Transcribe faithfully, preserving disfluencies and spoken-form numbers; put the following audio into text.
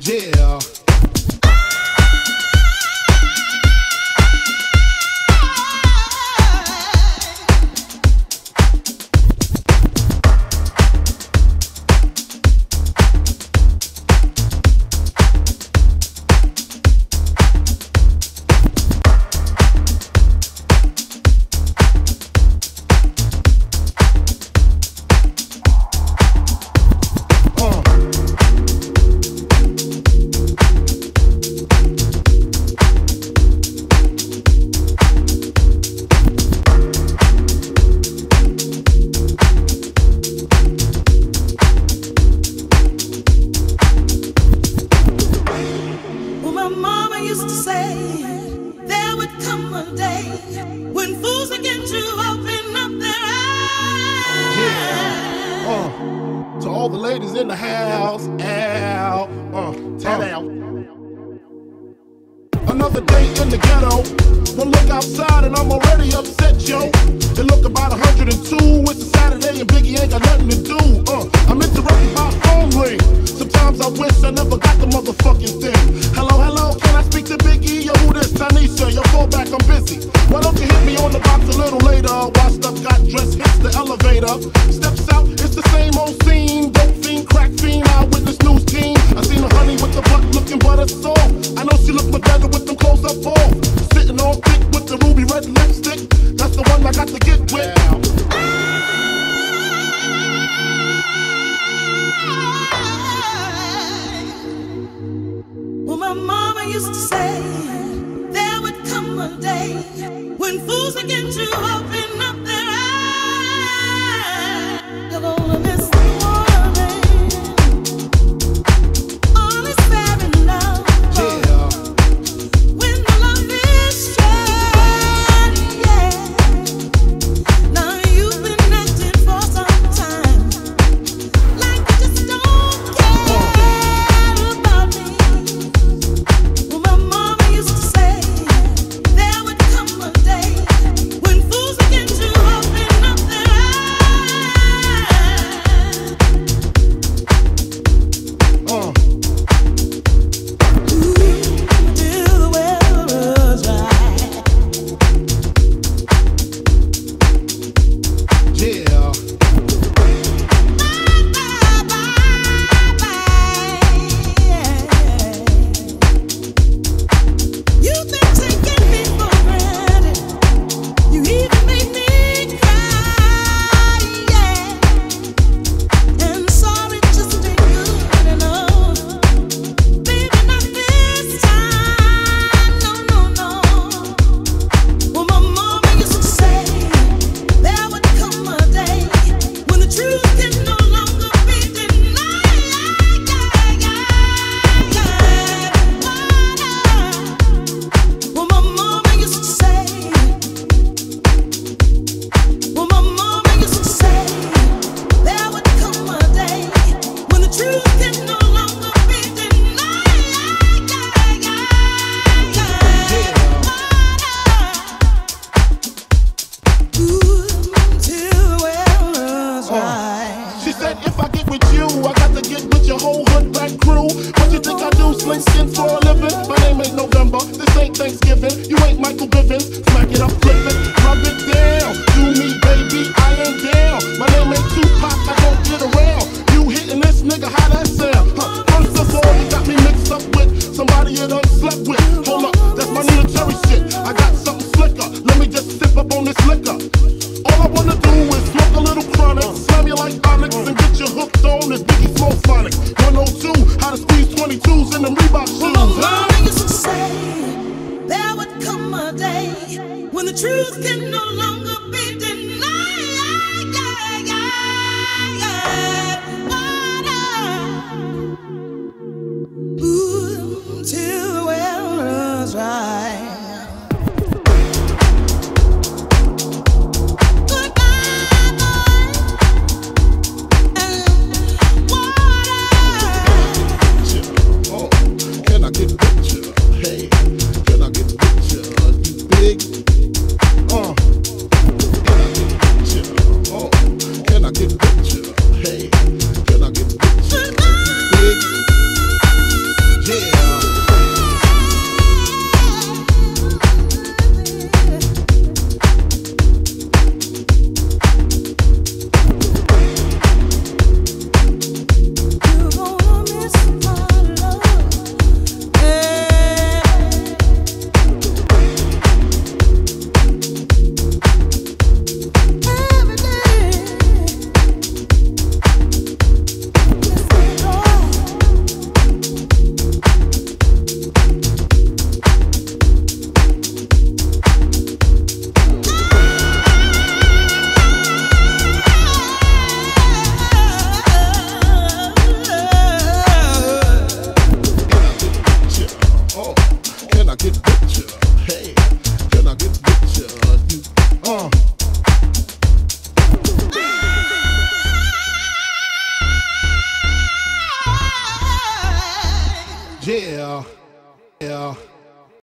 Yeah. All the ladies in the house, ow, uh, tap uh. out. Another day in the ghetto. One look outside and I'm already upset, yo. It look about one hundred two. It's a Saturday and Biggie ain't got nothing to do. Uh, I'm interrupted by a phone ring. Sometimes I wish I never got the motherfucking thing. Hello, hello, can I speak to Biggie? Yo, who this? Tanisha, yo, call back, I'm busy. Why don't you hit me on the box a little later? Washed up, got dressed, hits the elevator. Steps out, it's the same old scene. Dope fiend, crack fiend, eyewitness news team. I seen her honey with the butt looking butter soft. I know she look my better with them clothes up off. Sitting on thick with the ruby red lipstick. That's the one I got to get with. Well, my mama used to say there would come a day when fools begin to open up their eyes. You're gonna miss the morning. All is fair in love. Yeah. When the love is shared, yeah. Now you've been acting for some time like you just don't care about me. Well, my mama used to say there would come a day when fools begin to open up their eyes. Uh. Ooh, till the well runs dry. Yeah. You've been taking me for granted. You even made me cry, yeah. And sorry just ain't good enough. Baby, not this time. No, no, no. Well, my mama used to say there would come a day when the truth can no longer be denied. Well, my mama used to say, well, my mama used to say there would come a day when the truth can no longer be denied. Ooh, till the well runs dry. She said if I get with you, I got to get with your whole hood black crew. What you think I do, sling skin for a living? My name ain't November, this ain't Thanksgiving. You ain't Michael Bivins, smack it up, flip it, rub it down. Do me, baby, I ain't down. My name ain't Tupac, I don't get around. You hitting this nigga, how that sound? Huh. First of all, you got me mixed up with somebody you done slept with. Hold up, that's my military shit. I got something slicker, let me just sip up on this liquor. All I wanna do is smoke a little chronic, slam you like Onyx, and get you hooked on this Biggie Smoke Phonics. one oh two, how to squeeze twenty-twos in them Reebok shoes. Well, my mama used to say there would come a day when the truth can no longer be denied. Ooh, till the well runs dry. Goodbye, boy, and water. Oh, can I get with you? Hey, can I get with you? You big? Uh, Yeah, yeah.